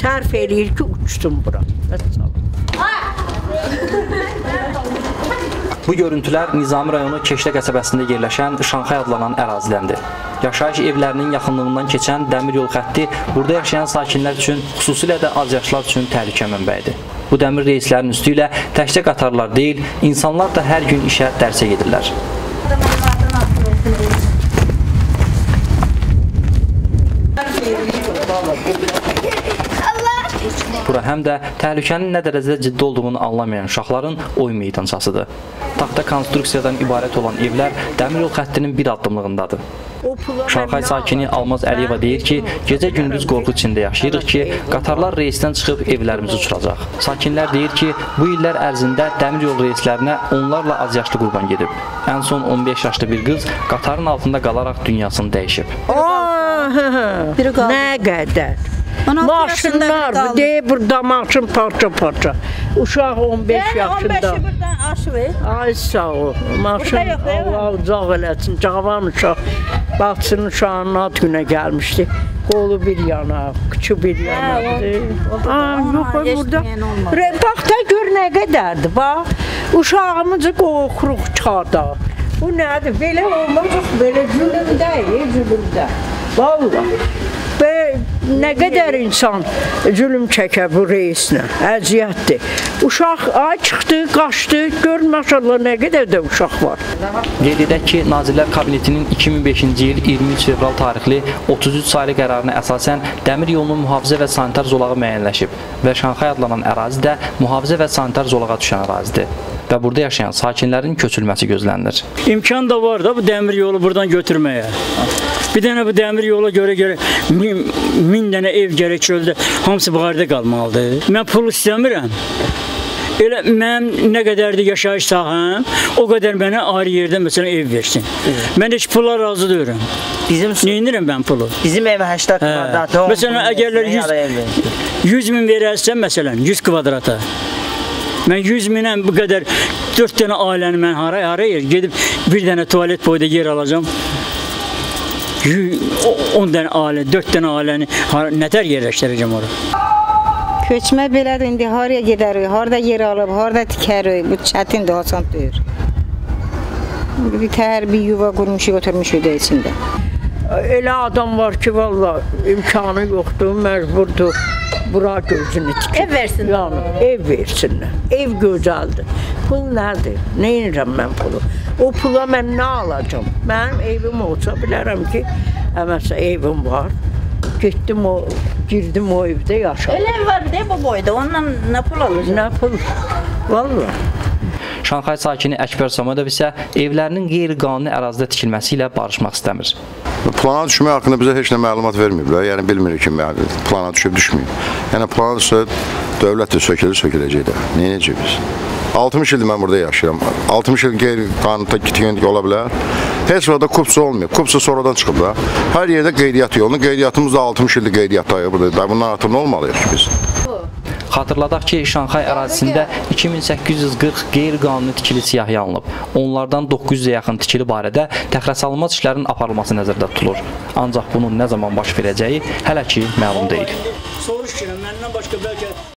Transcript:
sərf eləyir ki, uçsun bura. Bu görüntülər Nizami rayonu Keşlə qəsəbəsində yerləşən Şanxay adlanan ərazidəndir. Yaşayış evlərinin yaxınlığından keçən dəmir yol xətti burada yaşayan sakinlər üçün, xüsusilə də azyaşlar üçün təhlükə mənbəyidir. Bu dəmir reyslərin üstü ilə təkcə qatarlar deyil, insanlar da hər gün işə, dərsə gedirlər. Bura həm də təhlükənin nə dərəcədə ciddi olduğunu anlamayan uşaqların oyun meydançasıdır. Taxta konstruksiyadan ibarət olan evlər dəmir yol xəttinin bir addımlığındadır. Şanxay sakini Almaz Əliyeva deyir ki, gecə-gündüz qorxu içində yaşayırıq ki, qatarlar reysdən çıxıb evlərimizi uçuracaq. Sakinlər deyir ki, bu illər ərzində dəmir yol reyslərinə onlarla azyaşlı qurban gedib. Ən son 15 yaşlı bir qız qatarın altında qalaraq dünyasını dəyişib. Nə qədər? Maşınlar, deyir burada maşın parça-parça. Uşaq 15 yaşında. 15-i birdən aşırır. Ay sağ ol. Maşın Allah uzaq eləsin. Cavan uşaq. Baxsın uşağının ad günə gəlmişdi. Qolu bir yana, kıçı bir yanadır. Yox, burada. Bax da gör nə qədərdir. Bax, uşağımızı qoxuruq çıxardaq. Bu nədir? Belə olmaz, belə zülümdə, zülümdə. Vallahi. Nə qədər insan zülüm çəkə bu reislə, əziyyətdir. Uşaq çıxdı, qaçdı, gör maşallah nə qədər də uşaq var. Qeyd edək ki, Nazirlər Kabinetinin 2005-ci il 23 fevral tarixli 33 saylı qərarına əsasən dəmir yolunun mühafizə və sanitar zolağı müəyyənləşib və Şanxay adlanan ərazi də mühafizə və sanitar zolağa düşən ərazidir və burada yaşayan sakinlərin köçülməsi gözlənilir. İmkan da var da bu dəmir yolu buradan götürməyə. Bir dənə bu dəmir yola görə min dənə ev gərək çöldə, hamısı buxarda qalmalıdır. Mən pul istəmirəm. Elə mənim nə qədərdir yaşayış sahəm, o qədər mənə ayrı yerdə məsələn ev versin. Mən heç pula razı deyirəm. Neyinirəm mən pulu? Bizim ev 80 kvadrat. Məsələn, əgərlər 100 min verərsən, məsələn, 100 kvadrata. Mən 100 minə bu qədər 4 dənə ailəni mən haraya gedib bir dənə tualet boyda yer alacam. 10 dənə ailə, 4 dənə ailəni nətər yerləşdirəcəm oraya? Köçmə belədir, indi haraya gedərik, harada yer alıb, harada tikərik, bu çətindir, asan deyir. Bir təhər bir yuva qurmuşuq, oturmuşuq da içində. Elə adam var ki, valla imkanı yoxdur, məcburdur. Bura gözünü tikir. Ev versinlər. Yəni, ev versinlər. Ev gözəldir. Pul nədir? Nə edirəm mən pulu? O pula mən nə alacam? Mənim evim olsa bilərəm ki, əməsə evim var. Getdim girdim o evdə yaşadım. Elə ev var deyə bu boyda, ondan nə pul alacaq? Nə pul? Valla. Şanxay sakini Əkbər Samadov isə evlərinin qeyri-qanuni ərazidə tikilməsi ilə barışmaq istəmir. Plana düşmək haqqında bizə heç nə məlumat verməyiblər, yəni bilmirik ki, plana düşüb düşməyib. Yəni plana düşsə dövlət də söküləcək də, neynəcək biz? 60 ildir mən burada yaşayıram, 60 il qeyri-qanunda gitkinlik ola bilər. Heç orada kupsa olmuyor, kupsa sonradan çıxıb da. Hər yerdə qeydiyyat yolunu, qeydiyyatımız da 60 ildir qeydiyyatdayıq burada, bundan artıq nə olmalıyıq ki biz? Xatırladaq ki, Şanxay ərazisində 2840 qeyri-qanuni tikili siyahıya alınıb. Onlardan 900-ə yaxın tikili barədə təxirəsalınmaz işlərin aparılması nəzərdə tutulur. Ancaq bunun nə zaman baş verəcəyi hələ ki məlum deyil. Soruş ki, məndən başqa bəlkə